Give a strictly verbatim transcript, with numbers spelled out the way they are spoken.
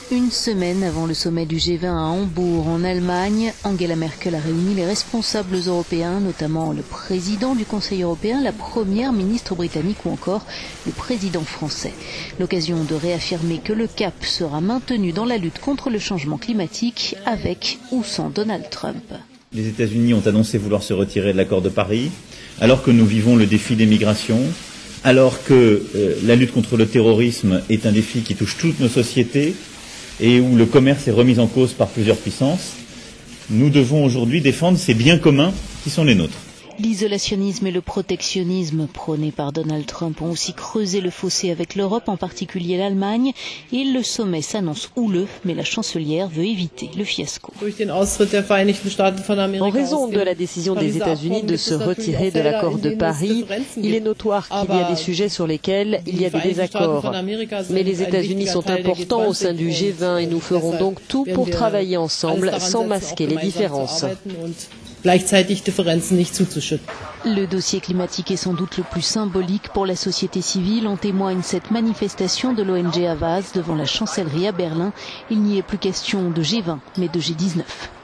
Une semaine avant le sommet du G vingt à Hambourg, en Allemagne, Angela Merkel a réuni les responsables européens, notamment le président du Conseil européen, la première ministre britannique ou encore le président français. L'occasion de réaffirmer que le cap sera maintenu dans la lutte contre le changement climatique, avec ou sans Donald Trump. Les États-Unis ont annoncé vouloir se retirer de l'accord de Paris, alors que nous vivons le défi des migrations, alors que euh, la lutte contre le terrorisme est un défi qui touche toutes nos sociétés, et où le commerce est remis en cause par plusieurs puissances. Nous devons aujourd'hui défendre ces biens communs qui sont les nôtres. L'isolationnisme et le protectionnisme prônés par Donald Trump ont aussi creusé le fossé avec l'Europe, en particulier l'Allemagne. Et le sommet s'annonce houleux, mais la chancelière veut éviter le fiasco. En raison de la décision des États-Unis de se retirer de l'accord de Paris, il est notoire qu'il y a des sujets sur lesquels il y a des désaccords. Mais les États-Unis sont importants au sein du G vingt et nous ferons donc tout pour travailler ensemble sans masquer les différences. Le dossier climatique est sans doute le plus symbolique pour la société civile. En témoigne cette manifestation de l'O N G Havas devant la chancellerie à Berlin. Il n'y est plus question de G vingt, mais de G dix-neuf.